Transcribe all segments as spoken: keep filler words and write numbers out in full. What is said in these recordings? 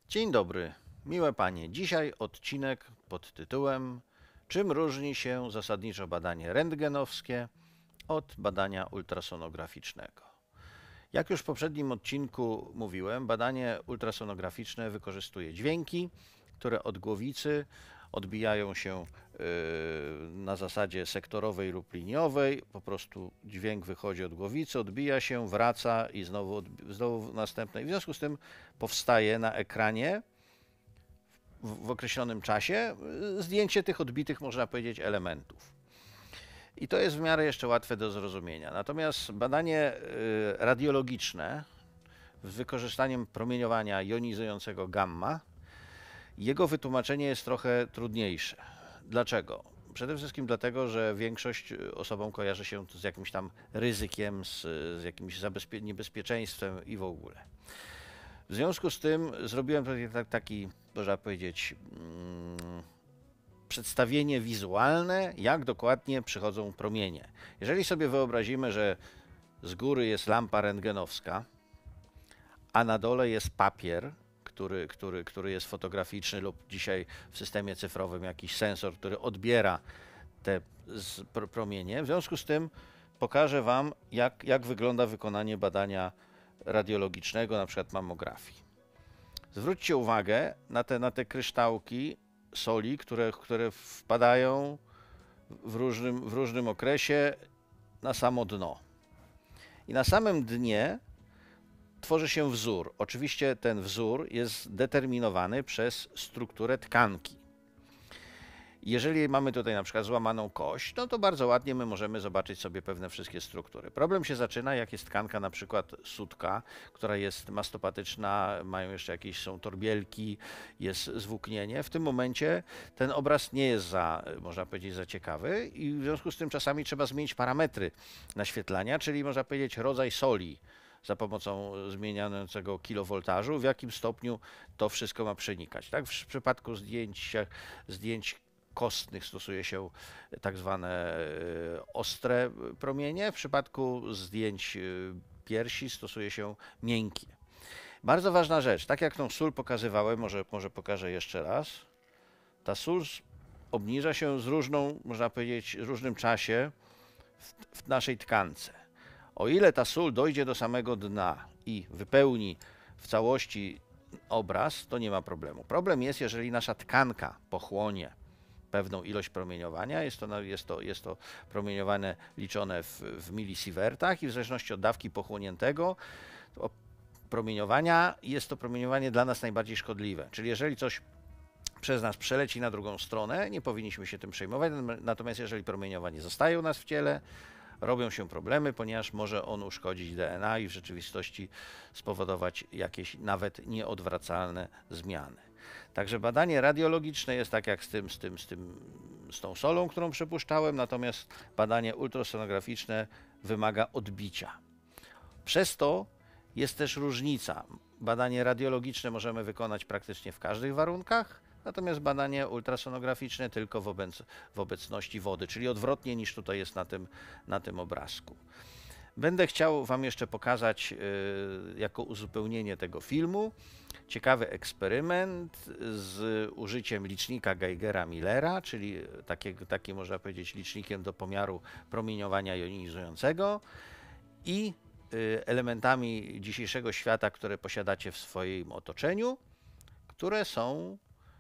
Dzień dobry, miłe panie. Dzisiaj odcinek pod tytułem Czym różni się zasadniczo badanie rentgenowskie od badania ultrasonograficznego? Jak już w poprzednim odcinku mówiłem, badanie ultrasonograficzne wykorzystuje dźwięki, które od głowicy odbijają się yy, na zasadzie sektorowej lub liniowej. Po prostu dźwięk wychodzi od głowicy, odbija się, wraca i znowu, znowu następne. I w związku z tym powstaje na ekranie w, w określonym czasie zdjęcie tych odbitych, można powiedzieć, elementów. I to jest w miarę jeszcze łatwe do zrozumienia. Natomiast badanie y, radiologiczne z wykorzystaniem promieniowania jonizującego gamma, jego wytłumaczenie jest trochę trudniejsze. Dlaczego? Przede wszystkim dlatego, że większość osobom kojarzy się to z jakimś tam ryzykiem, z, z jakimś zabezpie- niebezpieczeństwem i w ogóle. W związku z tym zrobiłem tutaj taki, można powiedzieć, mm, przedstawienie wizualne, jak dokładnie przychodzą promienie. Jeżeli sobie wyobrazimy, że z góry jest lampa rentgenowska, a na dole jest papier, który, który, który jest fotograficzny lub dzisiaj w systemie cyfrowym jakiś sensor, który odbiera te promienie. W związku z tym pokażę Wam, jak, jak wygląda wykonanie badania radiologicznego, na przykład mammografii. Zwróćcie uwagę na te, na te kryształki soli, które, które wpadają w różnym, w różnym okresie na samo dno. I na samym dnie tworzy się wzór. Oczywiście ten wzór jest determinowany przez strukturę tkanki. Jeżeli mamy tutaj na przykład złamaną kość, no to bardzo ładnie my możemy zobaczyć sobie pewne wszystkie struktury. Problem się zaczyna, jak jest tkanka na przykład sutka, która jest mastopatyczna, mają jeszcze jakieś, są torbielki, jest zwłóknienie. W tym momencie ten obraz nie jest za, można powiedzieć, za ciekawy i w związku z tym czasami trzeba zmienić parametry naświetlania, czyli można powiedzieć rodzaj soli za pomocą zmieniającego kilowoltażu, w jakim stopniu to wszystko ma przenikać. Tak? W przypadku zdjęć, zdjęć kostnych stosuje się tak zwane ostre promienie, w przypadku zdjęć piersi stosuje się miękkie. Bardzo ważna rzecz, tak jak tą sól pokazywałem, może, może pokażę jeszcze raz, ta sól obniża się z różną, można powiedzieć, w różnym czasie w, w naszej tkance. O ile ta sól dojdzie do samego dna i wypełni w całości obraz, to nie ma problemu. Problem jest, jeżeli nasza tkanka pochłonie pewną ilość promieniowania, jest to, jest to, jest to promieniowane liczone w, w milisievertach i w zależności od dawki pochłoniętego promieniowania jest to promieniowanie dla nas najbardziej szkodliwe. Czyli jeżeli coś przez nas przeleci na drugą stronę, nie powinniśmy się tym przejmować, natomiast jeżeli promieniowanie zostaje u nas w ciele, robią się problemy, ponieważ może on uszkodzić D N A i w rzeczywistości spowodować jakieś nawet nieodwracalne zmiany. Także badanie radiologiczne jest tak jak z tym, z tym, z tym, z tą solą, którą przypuszczałem, natomiast badanie ultrasonograficzne wymaga odbicia. Przez to jest też różnica. Badanie radiologiczne możemy wykonać praktycznie w każdych warunkach, natomiast badanie ultrasonograficzne tylko w, obec w obecności wody, czyli odwrotnie niż tutaj jest na tym, na tym obrazku. Będę chciał Wam jeszcze pokazać yy, jako uzupełnienie tego filmu ciekawy eksperyment z użyciem licznika Geigera-Millera, czyli takiego, taki można powiedzieć licznikiem do pomiaru promieniowania jonizującego i yy, elementami dzisiejszego świata, które posiadacie w swoim otoczeniu, które są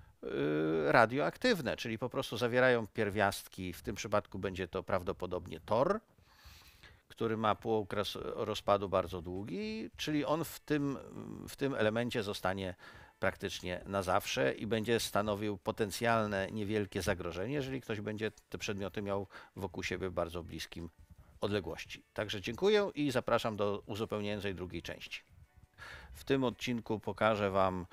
radioaktywne, czyli po prostu zawierają pierwiastki, w tym przypadku będzie to prawdopodobnie tor, który ma półokres rozpadu bardzo długi, czyli on w tym, w tym elemencie zostanie praktycznie na zawsze i będzie stanowił potencjalne niewielkie zagrożenie, jeżeli ktoś będzie te przedmioty miał wokół siebie w bardzo bliskim odległości. Także dziękuję i zapraszam do uzupełniającej drugiej części. W tym odcinku pokażę Wam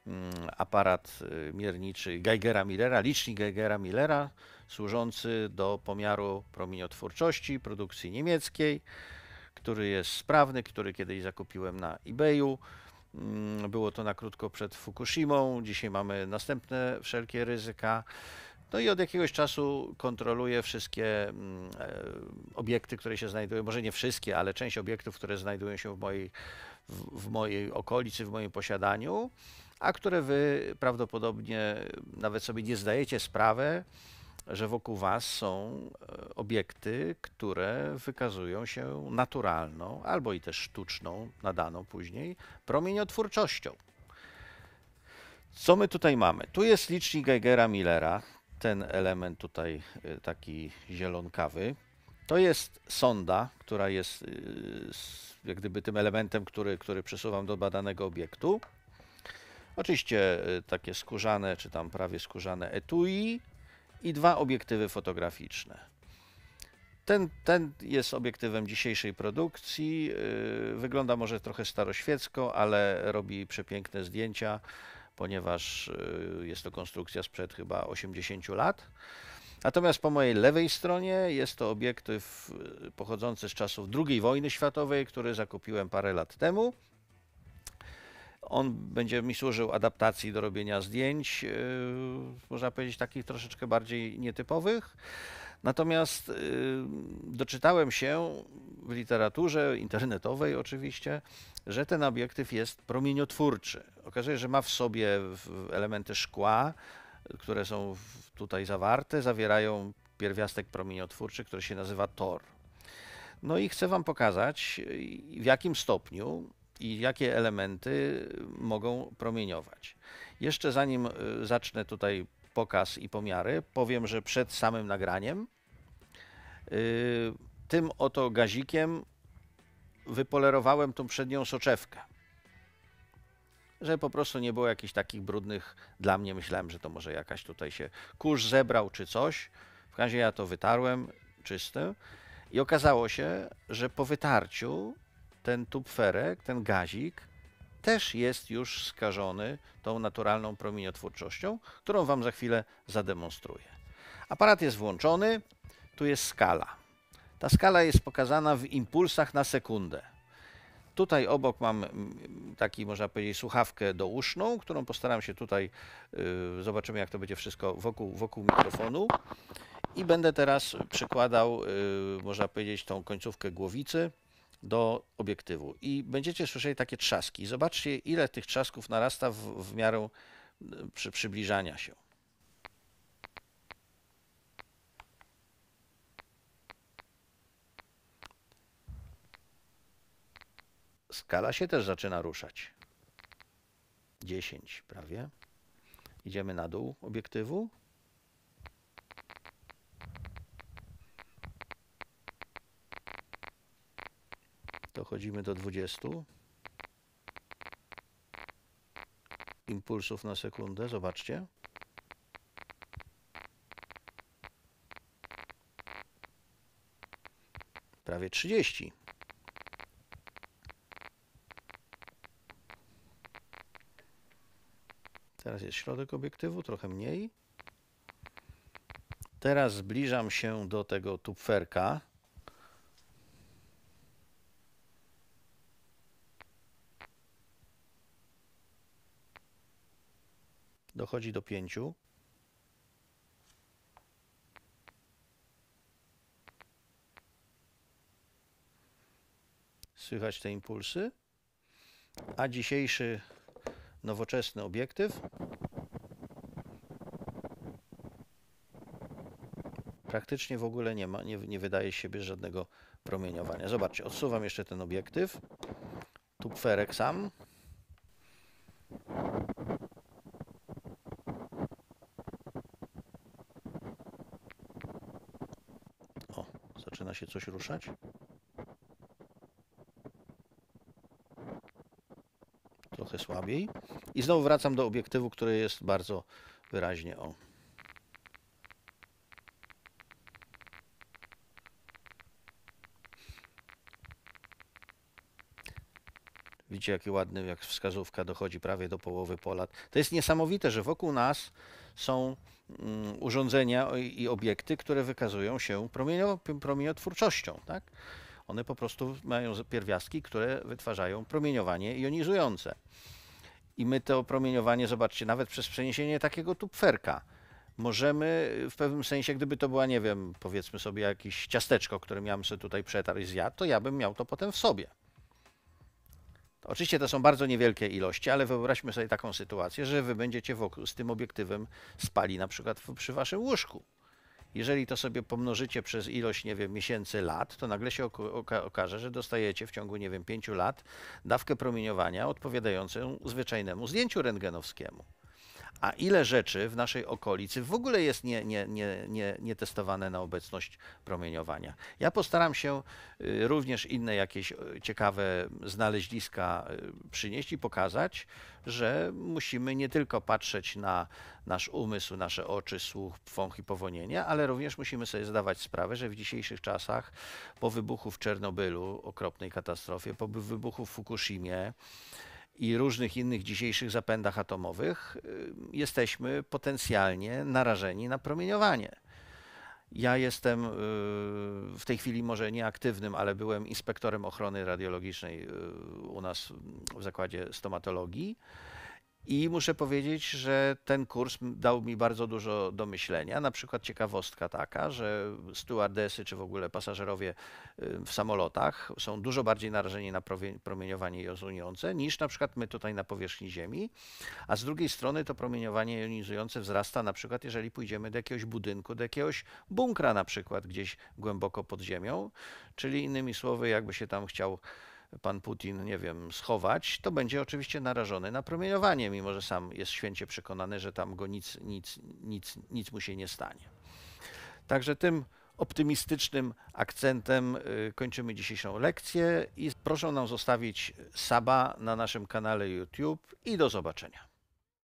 aparat mierniczy Geigera-Millera, licznik Geigera-Millera, służący do pomiaru promieniotwórczości produkcji niemieckiej, który jest sprawny, który kiedyś zakupiłem na eBayu. Było to na krótko przed Fukushimą, dzisiaj mamy następne wszelkie ryzyka. No i od jakiegoś czasu kontroluję wszystkie obiekty, które się znajdują, może nie wszystkie, ale część obiektów, które znajdują się w mojej, w, w mojej okolicy, w moim posiadaniu. a które wy prawdopodobnie nawet sobie nie zdajecie sprawy, że wokół was są obiekty, które wykazują się naturalną albo i też sztuczną, nadaną później, promieniotwórczością. Co my tutaj mamy? Tu jest licznik Geigera-Millera, ten element tutaj taki zielonkawy. To jest sonda, która jest jak gdyby tym elementem, który, który przesuwam do badanego obiektu. Oczywiście takie skórzane, czy tam prawie skórzane etui i dwa obiektywy fotograficzne. Ten, ten jest obiektywem dzisiejszej produkcji. Wygląda może trochę staroświecko, ale robi przepiękne zdjęcia, ponieważ jest to konstrukcja sprzed chyba osiemdziesięciu lat. Natomiast po mojej lewej stronie jest to obiektyw pochodzący z czasów drugiej wojny światowej, który zakupiłem parę lat temu. On będzie mi służył adaptacji do robienia zdjęć, yy, można powiedzieć, takich troszeczkę bardziej nietypowych. Natomiast yy, doczytałem się w literaturze internetowej oczywiście, że ten obiektyw jest promieniotwórczy. Okazuje się, że ma w sobie elementy szkła, które są tutaj zawarte, zawierają pierwiastek promieniotwórczy, który się nazywa tor. No i chcę wam pokazać, w jakim stopniu i jakie elementy mogą promieniować. Jeszcze zanim zacznę tutaj pokaz i pomiary, powiem, że przed samym nagraniem yy, tym oto gazikiem wypolerowałem tą przednią soczewkę, że po prostu nie było jakichś takich brudnych, dla mnie myślałem, że to może jakaś tutaj się kurz zebrał czy coś. W razie ja to wytarłem czysty i okazało się, że po wytarciu ten tubferek, ten gazik też jest już skażony tą naturalną promieniotwórczością, którą wam za chwilę zademonstruję. Aparat jest włączony, tu jest skala. Ta skala jest pokazana w impulsach na sekundę. Tutaj obok mam taki, można powiedzieć, słuchawkę douszną, którą postaram się tutaj, yy, zobaczymy jak to będzie wszystko wokół, wokół mikrofonu. I będę teraz przykładał, yy, można powiedzieć, tą końcówkę głowicy do obiektywu. I będziecie słyszeli takie trzaski. Zobaczcie, ile tych trzasków narasta w, w miarę przy, przybliżania się. Skala się też zaczyna ruszać. dziesięć prawie. Idziemy na dół obiektywu. Dochodzimy do dwudziestu impulsów na sekundę. Zobaczcie. Prawie trzydzieści. Teraz jest środek obiektywu, trochę mniej. Teraz zbliżam się do tego tubferka. Dochodzi do pięciu. Słychać te impulsy. A dzisiejszy nowoczesny obiektyw praktycznie w ogóle nie ma, nie, nie wydaje z siebie żadnego promieniowania. Zobaczcie, odsuwam jeszcze ten obiektyw. Tubferek sam. O, zaczyna się coś ruszać. Trochę słabiej. I znowu wracam do obiektywu, który jest bardzo wyraźnie o. Widzicie, jaki ładny, jak wskazówka dochodzi prawie do połowy pola. To jest niesamowite, że wokół nas są mm, urządzenia i obiekty, które wykazują się promienio, promieniotwórczością. Tak? One po prostu mają pierwiastki, które wytwarzają promieniowanie jonizujące. I my to promieniowanie, zobaczcie, nawet przez przeniesienie takiego tubferka, możemy w pewnym sensie, gdyby to była, nie wiem, powiedzmy sobie jakieś ciasteczko, które miałem sobie tutaj przetarł i zjadł, to ja bym miał to potem w sobie. Oczywiście to są bardzo niewielkie ilości, ale wyobraźmy sobie taką sytuację, że wy będziecie wokół, z tym obiektywem spali na przykład w, przy waszym łóżku. Jeżeli to sobie pomnożycie przez ilość, nie wiem, miesięcy, lat, to nagle się oka okaże, że dostajecie w ciągu, nie wiem, pięciu lat dawkę promieniowania odpowiadającą zwyczajnemu zdjęciu rentgenowskiemu. A ile rzeczy w naszej okolicy w ogóle jest nie, nie, nie, nie, nie testowane na obecność promieniowania. Ja postaram się y, również inne jakieś y, ciekawe znaleźliska y, przynieść i pokazać, że musimy nie tylko patrzeć na nasz umysł, nasze oczy, słuch, wąch i powonienie, ale również musimy sobie zdawać sprawę, że w dzisiejszych czasach po wybuchu w Czernobylu, okropnej katastrofie, po wybuchu w Fukushimie, i różnych innych dzisiejszych zapędach atomowych jesteśmy potencjalnie narażeni na promieniowanie. Ja jestem w tej chwili może nieaktywnym, ale byłem inspektorem ochrony radiologicznej u nas w zakładzie stomatologii. I muszę powiedzieć, że ten kurs dał mi bardzo dużo do myślenia. Na przykład ciekawostka taka, że stewardesy czy w ogóle pasażerowie w samolotach są dużo bardziej narażeni na promieniowanie jonizujące niż na przykład my tutaj na powierzchni Ziemi. A z drugiej strony to promieniowanie jonizujące wzrasta na przykład jeżeli pójdziemy do jakiegoś budynku, do jakiegoś bunkra na przykład gdzieś głęboko pod ziemią. Czyli innymi słowy, jakby się tam chciał pan Putin, nie wiem, schować, to będzie oczywiście narażony na promieniowanie, mimo że sam jest święcie przekonany, że tam go nic, nic, nic, nic mu się nie stanie. Także tym optymistycznym akcentem kończymy dzisiejszą lekcję i proszę nam zostawić suba na naszym kanale YouTube i do zobaczenia.